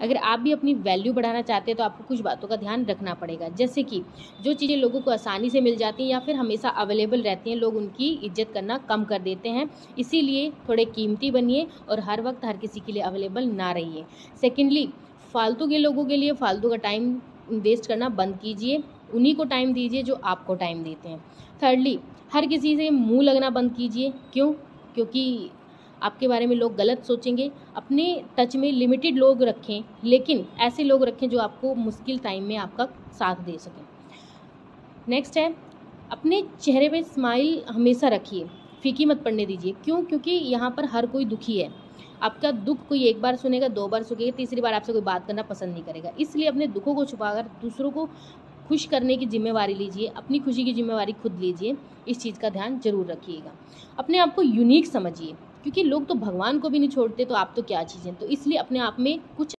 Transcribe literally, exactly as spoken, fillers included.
अगर आप भी अपनी वैल्यू बढ़ाना चाहते हैं तो आपको कुछ बातों का ध्यान रखना पड़ेगा, जैसे कि जो चीज़ें लोगों को आसानी से मिल जाती हैं या फिर हमेशा अवेलेबल रहती हैं, लोग उनकी इज्जत करना कम कर देते हैं। इसीलिए थोड़े कीमती बनिए और हर वक्त हर किसी के लिए अवेलेबल ना रहिए। सेकेंडली, फालतू के लोगों के लिए फालतू का टाइम वेस्ट करना बंद कीजिए, उन्हीं को टाइम दीजिए जो आपको टाइम देते हैं। थर्डली, हर किसी से मुंह लगना बंद कीजिए। क्यों? क्योंकि आपके बारे में लोग गलत सोचेंगे। अपने टच में लिमिटेड लोग रखें, लेकिन ऐसे लोग रखें जो आपको मुश्किल टाइम में आपका साथ दे सकें। नेक्स्ट है, अपने चेहरे पे स्माइल हमेशा रखिए, फीकी मत पड़ने दीजिए। क्यों? क्योंकि यहाँ पर हर कोई दुखी है। आपका दुख कोई एक बार सुनेगा, दो बार सुनेगा, तीसरी बार आपसे कोई बात करना पसंद नहीं करेगा। इसलिए अपने दुखों को छुपाकर दूसरों को खुश करने की जिम्मेवारी लीजिए, अपनी खुशी की जिम्मेवारी खुद लीजिए। इस चीज़ का ध्यान जरूर रखिएगा। अपने आप को यूनिक समझिए, क्योंकि लोग तो भगवान को भी नहीं छोड़ते, तो आप तो क्या चीज़ें। तो इसलिए अपने आप में कुछ